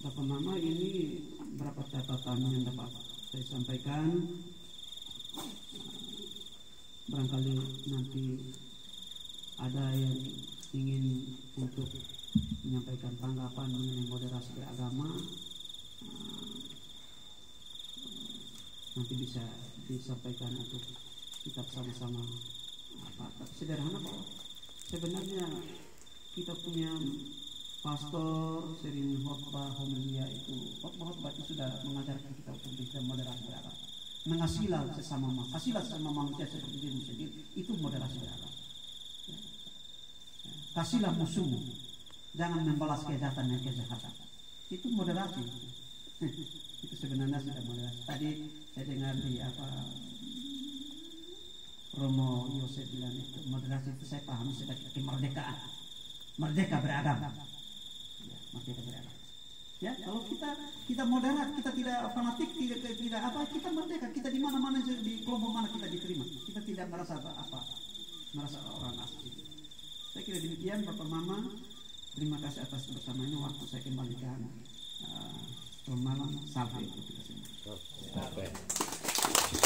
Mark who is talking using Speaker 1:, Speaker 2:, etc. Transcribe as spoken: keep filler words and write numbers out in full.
Speaker 1: Bapak Mama, ini berapa catatan yang dapat saya sampaikan. Barangkali nanti ada yang ingin untuk menyampaikan tanggapan mengenai moderasi beragama, nanti bisa disampaikan untuk kita sama-sama. Apa, sederhana Pak, sebenarnya kita punya pastor sering khotbah homilia itu, khotbah-khotbah itu sudah mengajarkan kita untuk bisa moderasi beragama, mengasihilah sesama manusia, kasihlah sesama manusia seperti dirimu sendiri, itu moderasi beragama. Kasihlah musuhmu, jangan membalas kejahatan yang kejahatan, itu moderasi. Itu sebenarnya sudah moderasi. Tadi saya dengar di apa Romo Yosef bilang itu moderasi, itu saya paham sebagai kemerdekaan, merdeka beragama. Ya, merdeka beragama. Ya, kalau kita kita moderat, kita tidak fanatik, tidak tidak apa, kita merdeka, kita di mana-mana, di kelompok mana kita diterima, kita tidak merasa apa, merasa orang asing. Saya kira demikian Bapak Mama. Terima kasih atas bersamanya. Waktu saya kembalikan uh, malam sampai itu kita semua.